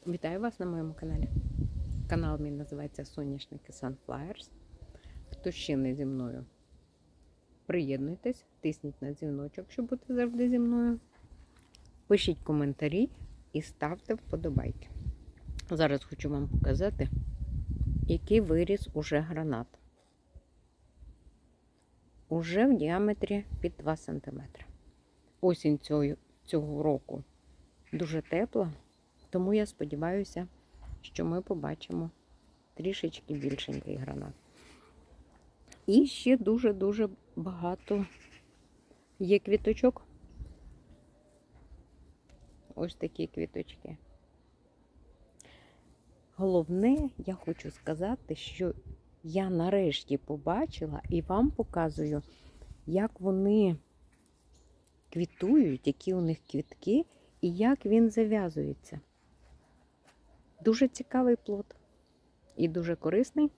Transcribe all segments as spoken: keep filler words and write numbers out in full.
Вітаю вас на моєму каналі. Канал мій називається Соняшники Sunflowers. Хто ще не зі мною, приєднуйтесь, тисніть на дзвіночок, щоб бути завжди зі мною. Пишіть коментарі і ставте вподобайки. Зараз хочу вам показати, який виріс уже гранат. Уже в діаметрі під два сантиметри. Осінь цього, цього року дуже тепла. Тому я сподіваюся, що ми побачимо трішечки більшенький гранат. І ще дуже-дуже багато є квіточок. Ось такі квіточки. Головне, я хочу сказати, що я нарешті побачила і вам показую, як вони квітують, які у них квітки і як він зав'язується. Дуже цікавий плод і дуже корисний.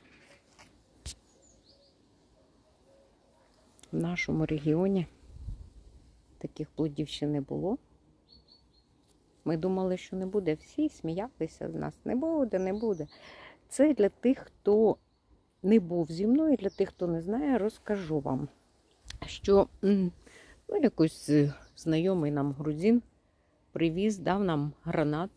В нашому регіоні таких плодів ще не було. Ми думали, що не буде. Всі сміялися з нас. Не буде, не буде. Це для тих, хто не був зі мною, для тих, хто не знає, розкажу вам, що ну, якийсь знайомий нам грузин привіз, дав нам гранат.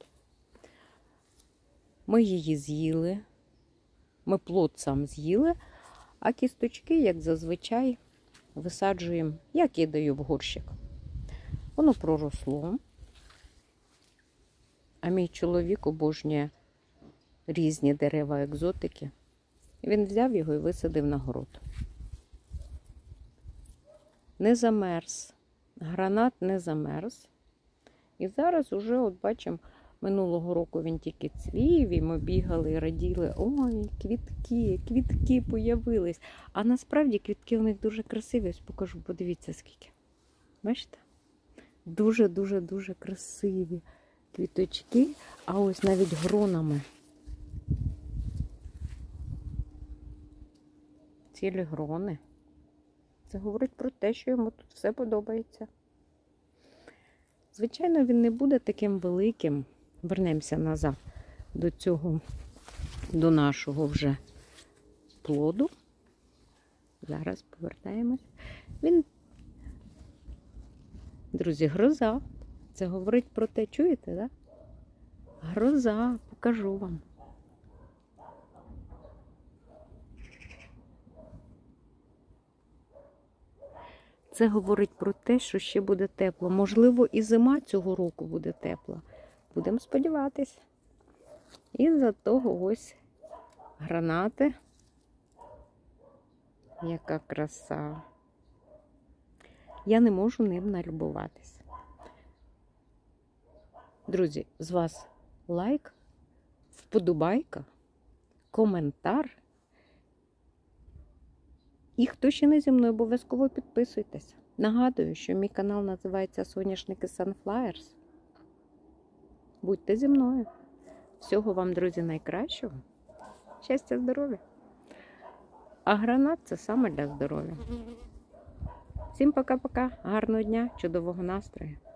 Ми її з'їли, ми плод сам з'їли, а кісточки, як зазвичай, висаджуємо, я кидаю в горщик. Воно проросло, а мій чоловік обожнює різні дерева екзотики. Він взяв його і висадив на город. Не замерз, гранат не замерз. І зараз уже, от бачимо, минулого року він тільки цвів, і ми бігали і раділи. Ой, квітки, квітки появились. А насправді квітки у них дуже красиві. Ось покажу, подивіться скільки. Бачите? Дуже-дуже-дуже красиві квіточки. А ось навіть гронами. Цілі грони. Це говорить про те, що йому тут все подобається. Звичайно, він не буде таким великим. Вернемося назад до цього, до нашого вже плоду. Зараз повертаємось. Він, друзі, гроза. Це говорить про те, чуєте, так? Гроза, покажу вам. Це говорить про те, що ще буде тепло. Можливо, і зима цього року буде тепла. Будемо сподіватись. І за того ось гранати. Яка краса. Я не можу ним налюбуватись. Друзі, з вас лайк, вподобайка, коментар. І хто ще не зі мною, обов'язково підписуйтесь. Нагадую, що мій канал називається Соняшники Sunflowers. Будьте зі мною. Всього вам, друзі, найкращого. Щастя, здоров'я. А гранат – це саме для здоров'я. Всім пока-пока. Гарного дня, чудового настрою.